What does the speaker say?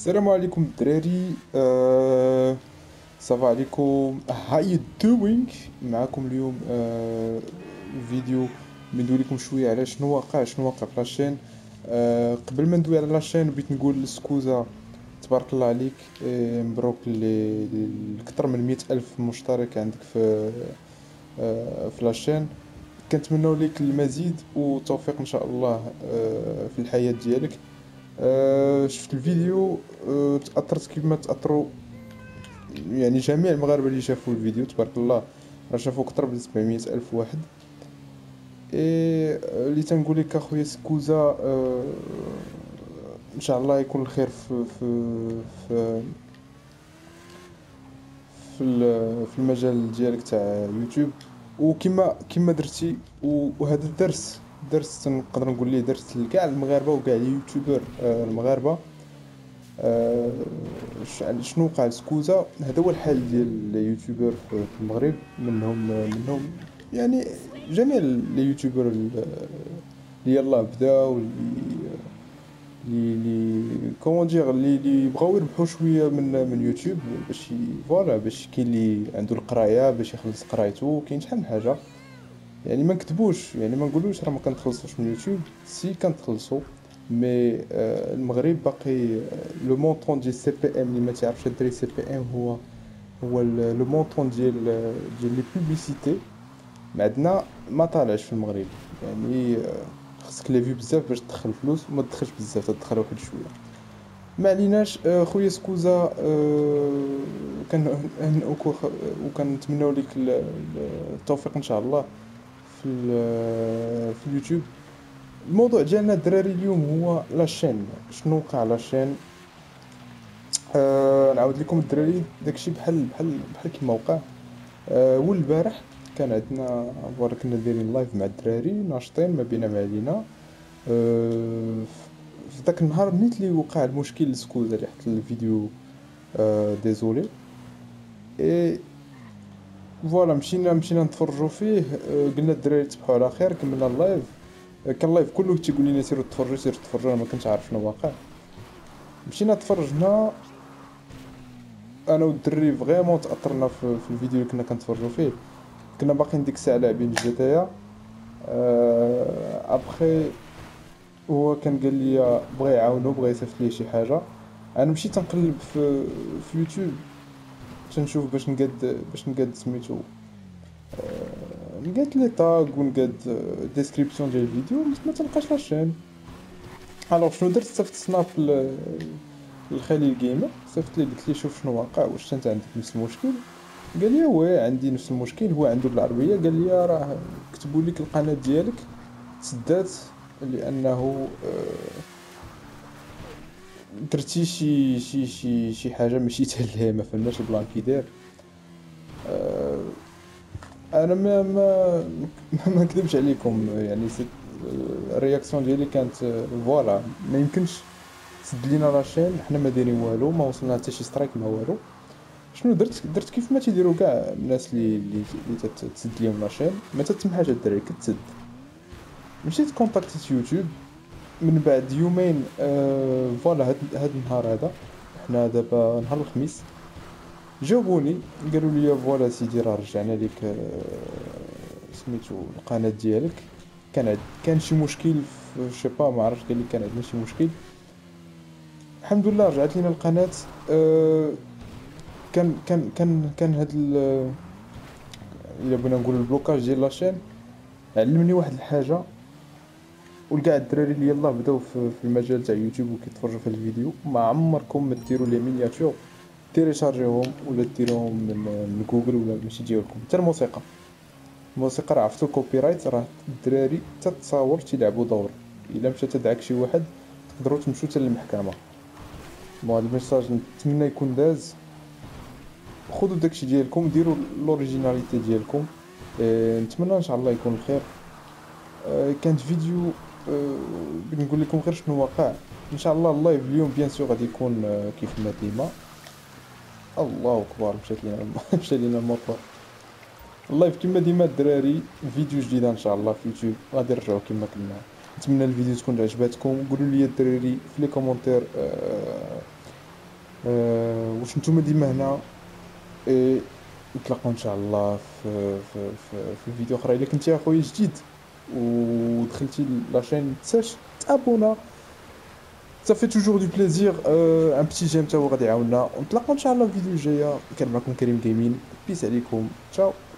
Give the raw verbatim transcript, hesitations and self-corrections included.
السلام عليكم الدراري. آه... صافا عليكم. how you doing؟ معكم اليوم آه... فيديو ندوي لكم شويه على شنو واقع شنو واقع في لاشين. آه... قبل ما ندوي على لاشين بغيت نقول سكوزا، تبارك الله عليك. آه... مبروك اكثر من مئة الف مشترك عندك في آه... في لاشين. كنتمنوا لك المزيد والتوفيق ان شاء الله آه... في الحياة ديالك. أه شفت الفيديو، أه تأثرت كيما تأثروا يعني جميع المغاربة اللي شافوا الفيديو، تبارك الله. راه شافوا أكثر من سبعمية ألف واحد. إيه اللي تنقول لك أخويا سكوزا، أه إن شاء الله يكون الخير في في في في, ال- في المجال ديالك تاع يوتيوب. وكما كما درتي و- وهذا الدرس درس نقدر نقول ليه درس لكاع المغاربة وكاع اليوتيوبر آه، المغاربة. آه، ش- يعني شنو وقع لسكوزا؟ هذا هو الحال ديال اليوتيوبر في في المغرب. منهم منهم يعني جميع اليوتيوبر ال- اللي يلاه بداو، اللي اللي اللي كومون دير اللي اللي بغاو يربحوا شويه من من يوتيوب، باش ي- فوالا باش كاين اللي عنده القرايه باش يخلص قرايته، كاين شحال من حاجه. يعني ما نكتبوش، يعني ما نقولوش راه ما كنتخلصوش من يوتيوب، سي كنتخلصوا. مي آه، المغرب باقي لو مونطون ديال سي بي ام. اللي ما تعرفش الدري، سي بي ام هو هو لو مونطون ديال ديال لي بوبليسيتي. ما عندنا ما طالعش في المغرب. يعني آه، خصك لي فيو بزاف باش تدخل فلوس، وما تدخلش بزاف، تدخل واحد شويه. ما عليناش. آه، خويا سكوزا، آه، كنهنئوك وخ- وكنتمنوا لك ال- ال- التوفيق ان شاء الله في ال- في اليوتيوب. الموضوع ديالنا الدراري اليوم هو لاشين. شنو وقع لاشين؟ أه نعاود لكم الدراري داكشي بحال بحال بحال كيما وقع. أه والبارح كان عندنا فوالا، كنا دايرين لايف مع الدراري ناشطين ما بينا ما علينا. أه في ذاك النهار نيت اللي وقع المشكل لسكوزا اللي حط الفيديو. أه ديزولي. اي فوالا مشينا مشينا نتفرجوا فيه. أه قلنا الدراري تصبحوا على خير، كملنا اللايف. أه كان اللايف كله تيقول لنا سيروا تفرجوا سيروا تفرجوا، انا ما كنتش عارف شنو واقع. مشينا تفرجنا انا والدري، فريمون تاثرنا في, في الفيديو اللي كنا كنتفرجوا فيه. كنا باقيين ديك الساعه لاعبين جي تي اي. أه ابخي هو كان قال لي بغى يعاونو، بغى يصيفط لي شي حاجه. انا مشيت تنقلب في في يوتيوب تنشوف باش نقاد باش نقاد سميتو. أه نقاد لي تاغ ونقاد ديسكريبسيون ديال الفيديو، ما تلقاش لاشين. الوغ شنو درت؟ صيفط سناب ل- للخليل جيمر، صيفط لي قلت لي شوف شنو واقع، واش انت عندك نفس المشكل؟ قال لي وي عندي نفس المشكل. هو عنده بالعربيه، قال لي راه كتبوا لك القناه ديالك تسدات لانه آه، درتي شي شي شي شي حاجه ماشي تاع ما فهمناش البلان كي داير. آه، انا ما ما ما نكذبش عليكم، يعني سيت- الرياكسيون ديالي كانت آه، فوالا ما يمكنش تسد لينا لاشين، حنا ما دايرين والو، ما وصلنا حتى شي سترايك ما والو. شنو درت؟ درت كيف ما تيديروا كاع الناس اللي اللي اللي تت- تسد ليهم لاشين، ما تتسمحش الدراري كتسد. مشيت كونتاكتيت يوتيوب من بعد يومين. آه فوالا هاد هاد النهار هذا، حنا دابا نهار الخميس، جاوبوني قالوا لي فوالا سيدي راه رجعنا لك آه سميتو القناة ديالك. كان عد كان شي مشكل في شي با ما عرفتش، قال لي كان عندنا شي مشكل. الحمد لله رجعت لينا القناة. آه كان كان كان كان هاد ال- الا بغينا نقول البلوكاج ديال لاشين علمني واحد الحاجه. ولكاع الدراري اللي يلاه بداو في في المجال تاع يوتيوب وكيتفرجوا في الفيديو، ما عمركم ما ديروا لي مينياتور تيليشارجيهم ولا ديروهم من من جوجل، ولا ماشي ديالكم حتى الموسيقى. الموسيقى راه عرفتو كوبي رايت، راه الدراري تتصاور تيلعبوا دور. الا مشى تدعك شي واحد تقدروا تمشوا حتى للمحكمه. بون هاد الميساج نتمنى يكون داز. خذوا داكشي ديالكم، ديروا لوريجيناليتي ديالكم. إيه نتمنى ان شاء الله يكون الخير. آه، كانت فيديو. آه، نقول لكم غير شنو وقع. ان شاء الله اللايف اليوم بيان سور غادي يكون آه، كيف ما ديما. الله اكبر، مشات لينا الم- مشى لينا الموتور. اللايف كيما ديما الدراري، فيديو جديد ان شاء الله في يوتيوب غادي نرجعوا كيما كنا. نتمنى الفيديو تكون عجباتكم. قولوا لي الدراري في لي كومونتير، آه، أه واش نتوما ديما هنا. إيه، نتلاقاو ان شاء الله في في في, في فيديو اخرى. الا كنتي اخويا جديد ودخلتي لاشين متنساش تابونا، صافي توجور دو بليزير. أه ان بتي جيم تا هو غادي يعاوننا. ونتلاقاو ان شاء الله في الفيديو الجايه. كان معكم كريم جيمين، بيس عليكم، تشاو.